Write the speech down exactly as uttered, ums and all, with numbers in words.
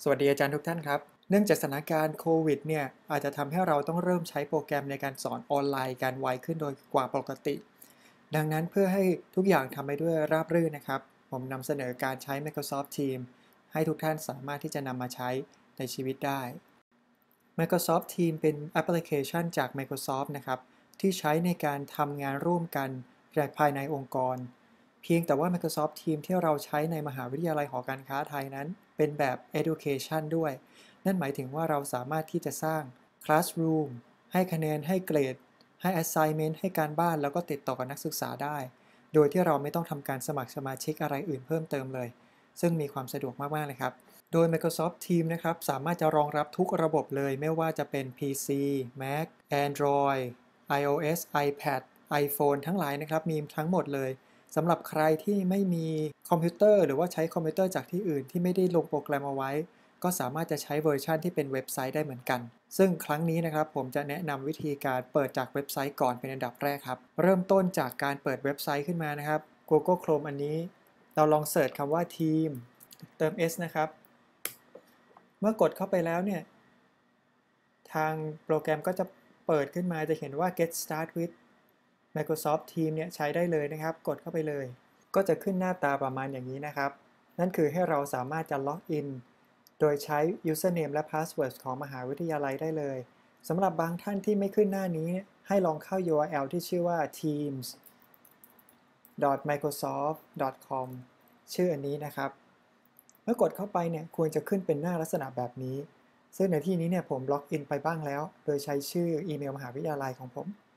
สวัสดีอาจารย์ทุกท่านครับเนื่องจากสถานการณ์โควิดเนี่ยอาจจะทำให้เราต้องเริ่มใช้โปรแกรมในการสอนออนไลน์การไวขึ้นโดยกว่าปกติดังนั้นเพื่อให้ทุกอย่างทำไปด้วยราบรื่นนะครับผมนำเสนอการใช้ Microsoft Teams ให้ทุกท่านสามารถที่จะนำมาใช้ในชีวิตได้ Microsoft Teams เป็นแอปพลิเคชันจาก Microsoft นะครับที่ใช้ในการทำงานร่วมกันภายในองค์กรเพียงแต่ว่า Microsoft Teams ที่เราใช้ในมหาวิทยาลัยหอการค้าไทยนั้นเป็นแบบ Education ด้วยนั่นหมายถึงว่าเราสามารถที่จะสร้าง Classroom ให้คะแนนให้เกรดให้ Assignment ให้การบ้านแล้วก็ติดต่อกับนักศึกษาได้โดยที่เราไม่ต้องทำการสมัครสมาชิกอะไรอื่นเพิ่มเติมเลยซึ่งมีความสะดวกมากๆเลยครับโดย Microsoft Teams นะครับสามารถจะรองรับทุกระบบเลยไม่ว่าจะเป็น พี ซี Mac Android iOS iPad iPhone ทั้งหลายนะครับมีทั้งหมดเลยสำหรับใครที่ไม่มีคอมพิวเตอร์หรือว่าใช้คอมพิวเตอร์จากที่อื่นที่ไม่ได้ลงโปรแกรมเอาไว้ก็สามารถจะใช้เวอร์ชันที่เป็นเว็บไซต์ได้เหมือนกันซึ่งครั้งนี้นะครับผมจะแนะนำวิธีการเปิดจากเว็บไซต์ก่อนเป็นอันดับแรกครับเริ่มต้นจากการเปิดเว็บไซต์ขึ้นมานะครับ Google Chrome อันนี้เราลองเสิร์ชคำว่า Team เติม S นะครับเมื่อกดเข้าไปแล้วเนี่ยทางโปรแกรมก็จะเปิดขึ้นมาจะเห็นว่า Get Start with Microsoft Teams เนี่ยใช้ได้เลยนะครับกดเข้าไปเลยก็จะขึ้นหน้าตาประมาณอย่างนี้นะครับนั่นคือให้เราสามารถจะล็อกอินโดยใช้ username และ password ของมหาวิทยาลัยได้เลยสำหรับบางท่านที่ไม่ขึ้นหน้านี้ให้ลองเข้า ยู อาร์ แอล ที่ชื่อว่า teams dot microsoft dot com ชื่ออันนี้นะครับเมื่อกดเข้าไปเนี่ยควรจะขึ้นเป็นหน้าลักษณะแบบนี้ซึ่งในที่นี้เนี่ยผมล็อกอินไปบ้างแล้วโดยใช้ชื่ออีเมลมหาวิทยาลัยของผม